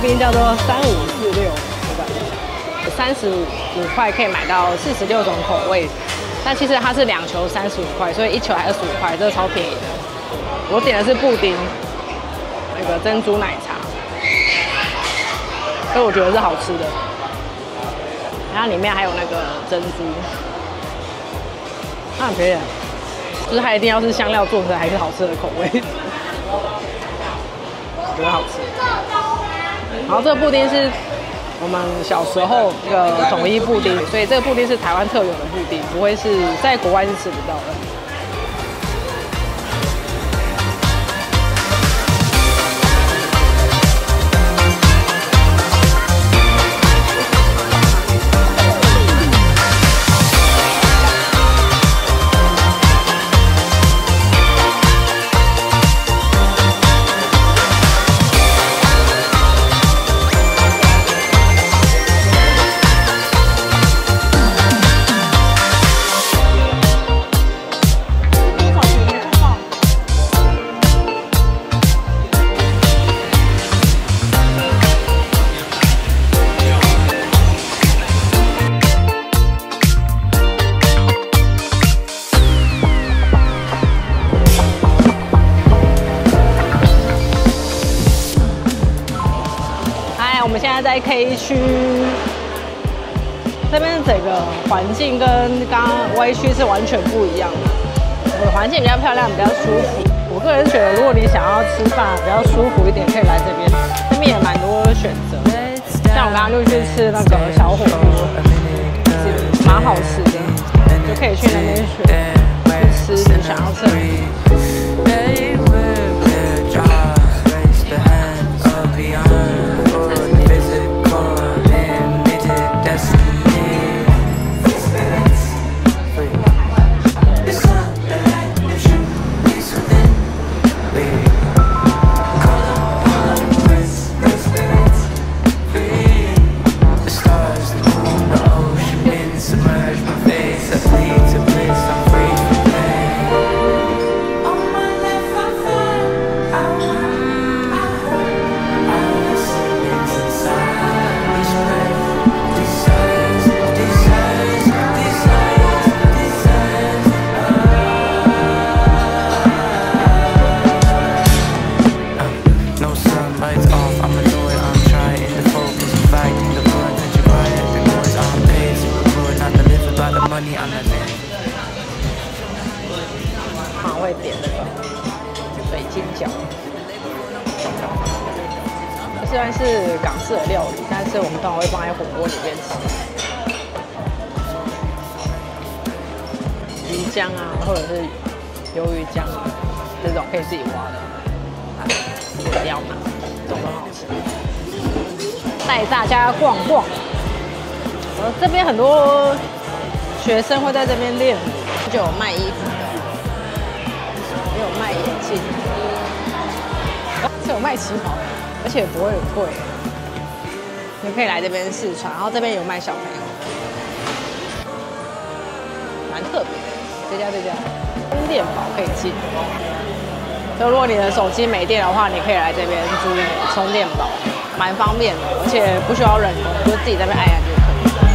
冰叫做3546，对吧？35块可以买到46种口味，但其实它是2球35块，所以1球还25块，这个超便宜的。我点的是布丁，那个珍珠奶茶，所以我觉得是好吃的。然后里面还有那个珍珠，它很便宜，就是它一定要是香料做的还是好吃的口味，我觉得好吃。然后这个布丁是我们小时候那个统一布丁，所以这个布丁是台湾特有的布丁，不会是在国外是吃不到的。我们现在在 K 区，这边整个环境跟刚刚 Y 区是完全不一样的。环境比较漂亮，比较舒服。我个人觉得，如果你想要吃饭比较舒服一点，可以来这边，这边也蛮多选择。像我刚刚就去吃那个小火锅，蛮好吃的，就可以去那边去吃你想要吃的。会点那个水晶饺，虽然是港式的料理，但是我们通常会放在火锅里面吃。鱼浆啊，或者是鱿鱼浆啊，这种可以自己挖的，不要拿，这种很好吃。带大家逛逛，这边很多学生会在这边练舞，就有卖衣服的。也有卖眼镜，是有卖旗袍，而且不会很贵。你可以来这边试穿，然后这边有卖小朋友，蛮特别的。这家充电宝可以进，就如果你的手机没电的话，你可以来这边租充电宝，蛮方便的，而且不需要人工，就自己在那边按按就可以。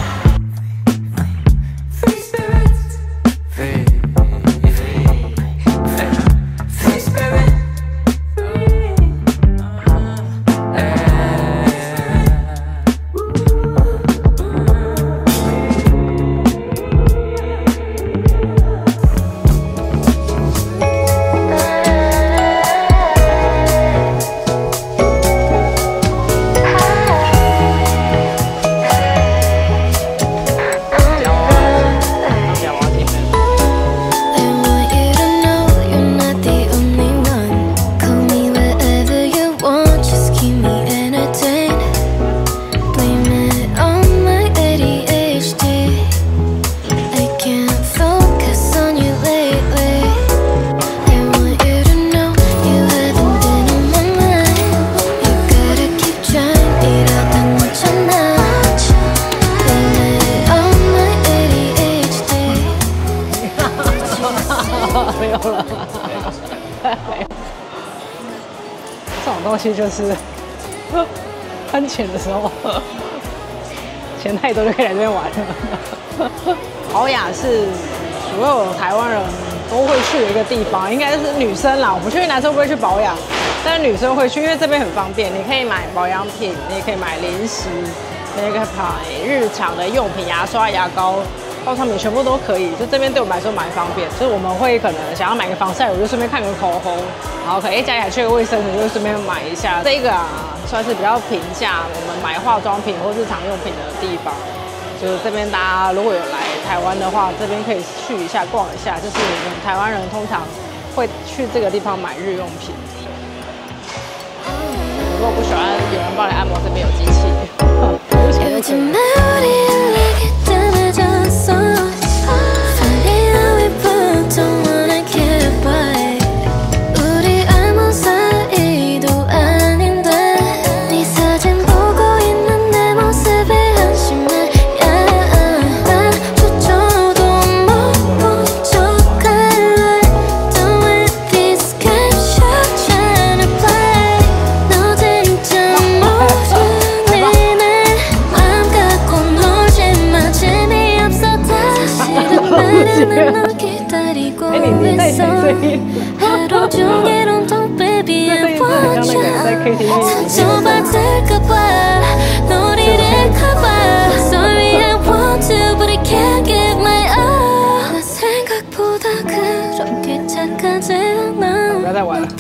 没有了，这种东西就是喷钱的时候，钱太多就可以来这边玩了。宝雅是所有台湾人都会去的一个地方，应该是女生啦，我不确定男生会不会去宝雅，但是女生会去，因为这边很方便，你可以买保养品，你也可以买零食，你也可以买日常的用品，牙刷、牙膏。化妆品全部都可以，就这边对我们来说蛮方便。所以我们会可能想要买个防晒乳，就顺便看个口红，然后可能家里还缺个卫生纸，就顺便买一下。这个算是比较平价，我们买化妆品或日常用品的地方。就是这边大家如果有来台湾的话，这边可以去一下逛一下。就是我们台湾人通常会去这个地方买日用品。如果不喜欢有人帮你按摩，这边有机器，有钱就可以。 不要再玩了。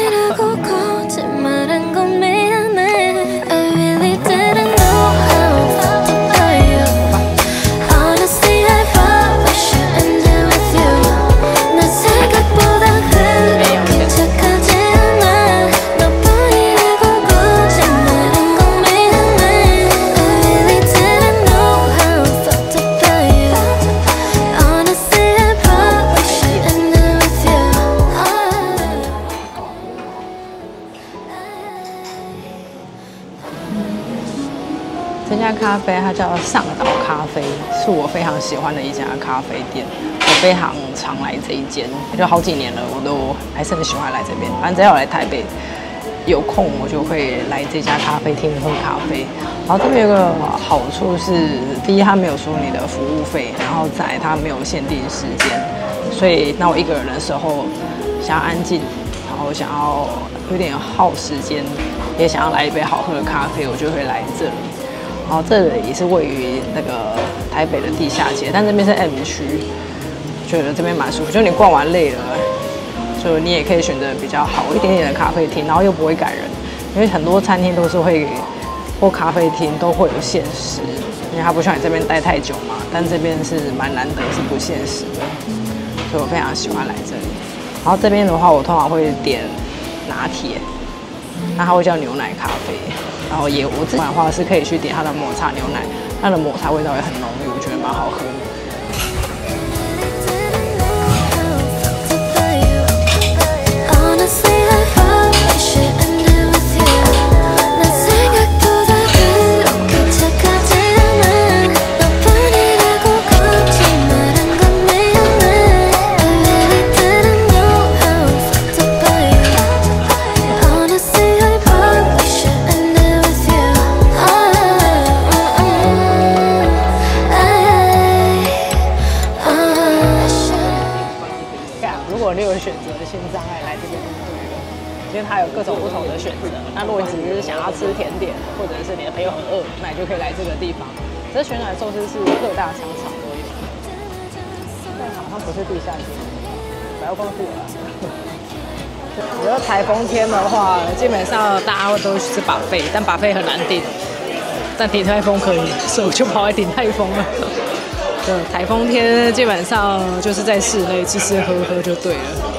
这家咖啡它叫上岛咖啡，是我非常喜欢的一家咖啡店。我非常常来这一间，也就好几年了，我都还是很喜欢来这边。反正只要我来台北有空，我就会来这家咖啡厅喝咖啡。然后这边有个好处是，第一它没有收你的服务费，然后再来它没有限定时间，所以当我一个人的时候想要安静，然后想要有点耗时间，也想要来一杯好喝的咖啡，我就会来这里。 然后这里也是位于那个台北的地下街，但这边是 M 区，觉得这边蛮舒服。就你逛完累了，就你也可以选择比较好一点点的咖啡厅，然后又不会赶人，因为很多餐厅都是会或咖啡厅都会有限时，因为它不需要你这边待太久嘛。但这边是蛮难得是不限时的，所以我非常喜欢来这里。然后这边的话，我通常会点拿铁，那它会叫牛奶咖啡。 然后我自己的话是可以去点它的抹茶牛奶，它的抹茶味道也很浓郁，我觉得蛮好喝的。选择的心脏爱来这边就对了，因为它有各种不同的选择。那如果你只是想要吃甜点，或者是你的朋友很饿，那你就可以来这个地方。这旋转寿司是各大商场都有，但好像不是地下街，百货公司有啦。比如说台风天的话，基本上大家都去吃buffet，但buffet很难订。但鼎泰丰可以，所以我就跑来鼎泰丰了。台风天基本上就是在室内吃吃喝喝就对了。